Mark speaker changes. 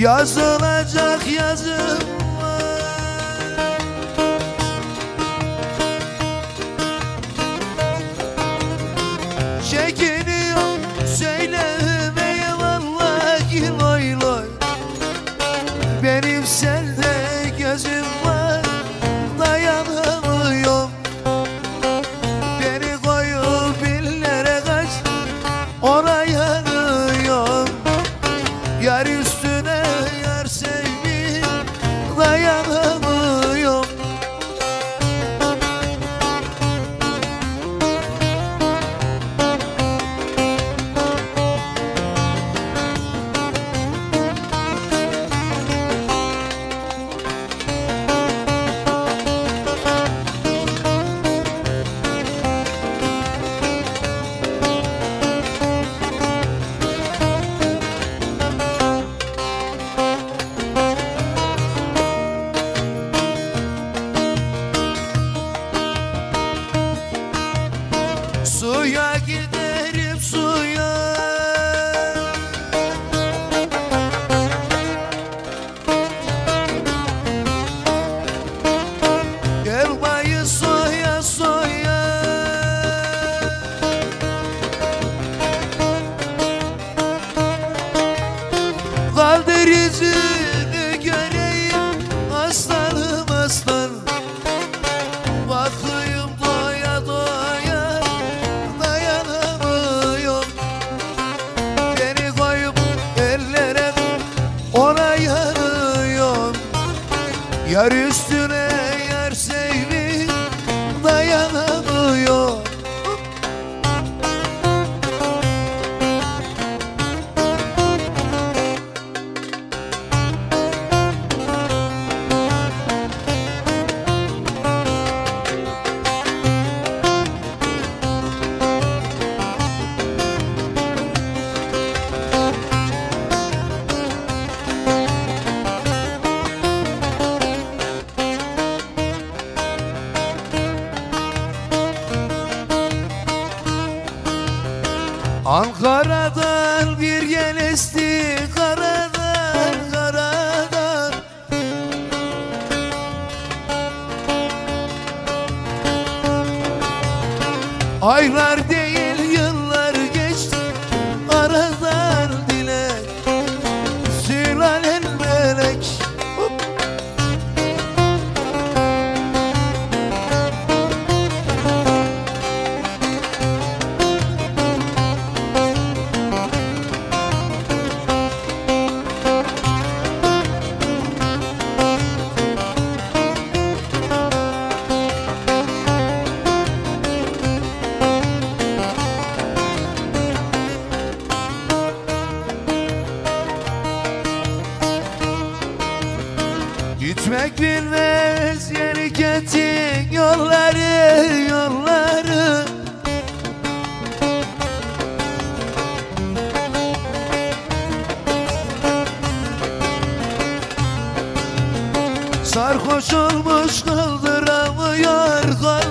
Speaker 1: Yazılacak yazım var. Çekiniyorum söylemeye vallahi loy loy. Benim sende gözüm var, dayanamıyorum. Beni koyup billere kaç, oraya yanıyorum. Yar üstüne yar sevmiş, dayanamıyorum. Suya giderim suya, elmayı soya soya. Kaldır yüzünü göreyim aslanım aslan. Bakayım doya doya, dayanamıyorum. Beni koyup ellere oraya yanıyorum. Yar üstüne yar sevmiş, dayanamıyorum. Ankara'dan bir yel esti, karadan karadan. Aylar değil yıllar geçti aradan dilek, sülalen melek. Gitmek bilmez şirketin yolları yolları. Sarhoş olmuş kaldıramıyor kaldıramıyor.